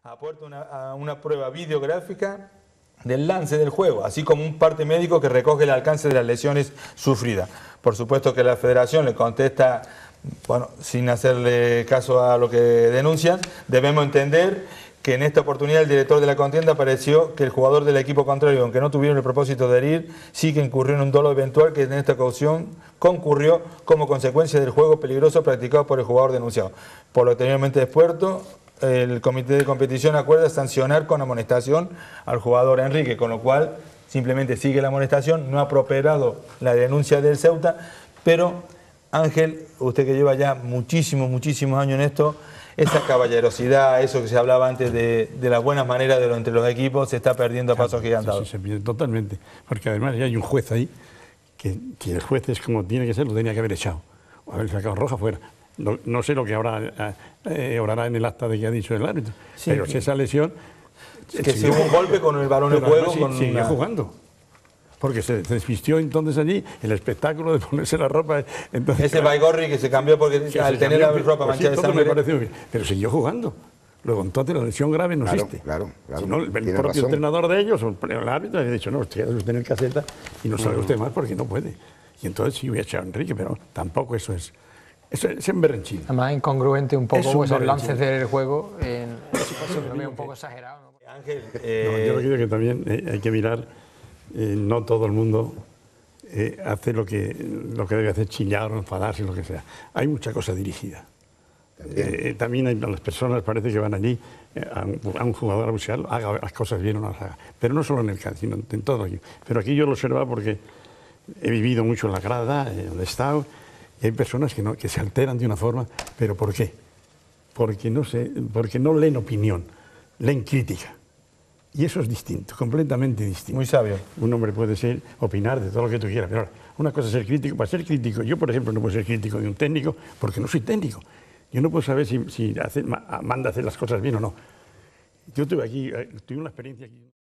aporta una prueba videográfica del lance del juego, así como un parte médico que recoge el alcance de las lesiones sufridas. Por supuesto que la federación le contesta, bueno, sin hacerle caso a lo que denuncian. Debemos entender que en esta oportunidad el director de la contienda pareció que el jugador del equipo contrario, aunque no tuvieron el propósito de herir, sí que incurrió en un dolo eventual que en esta ocasión concurrió como consecuencia del juego peligroso practicado por el jugador denunciado. Por lo anteriormente expuesto, el comité de competición acuerda sancionar con amonestación al jugador Enrique, con lo cual simplemente sigue la amonestación, no ha prosperado la denuncia del Ceuta, pero Ángel, usted que lleva ya muchísimos años en esto, esa caballerosidad, eso que se hablaba antes de las buenas maneras entre los equipos, se está perdiendo a pasos agigantados. Sí, se pierde totalmente, porque además ya hay un juez ahí, que el juez es como tiene que ser, lo tenía que haber echado, o haber sacado roja fuera. No sé lo que obrará en el acta de que ha dicho el árbitro, sí, pero si esa lesión... Que si hubo un golpe con el balón de juego... Siguió jugando. Porque se desvistió entonces allí el espectáculo de ponerse la ropa. Entonces, ese Baigorri que se cambió porque al tener la ropa manchada de sangre... Me pareció bien, pero siguió jugando. Luego entonces la lesión grave no existe. Claro. Si no, el propio entrenador de ellos, el árbitro, le ha dicho, no, usted queda usted en caseta y no salga usted más porque no puede. Y entonces sí hubiera echado a Enrique, pero tampoco eso es... Es emberrenchín. Además, incongruente un poco esos lances del juego. Lo veo un poco exagerado, ¿no? Ángel, yo creo que también hay que mirar, no todo el mundo hace lo que debe hacer, chillar o enfadarse, lo que sea. Hay mucha cosa dirigida. También hay las personas, parece que van allí a un jugador a buscarlo, haga las cosas bien o no las haga. Pero no solo en el Cádiz, sino en todo aquí. Pero aquí yo lo observo porque he vivido mucho en la grada, donde he estado. Hay personas que se alteran de una forma, ¿pero por qué? Porque no leen opinión, leen crítica. Y eso es distinto, completamente distinto. Muy sabio. Un hombre puede opinar de todo lo que tú quieras, pero ahora, una cosa es ser crítico. Para ser crítico, yo por ejemplo no puedo ser crítico de un técnico porque no soy técnico. Yo no puedo saber si manda a hacer las cosas bien o no. Yo tuve una experiencia aquí.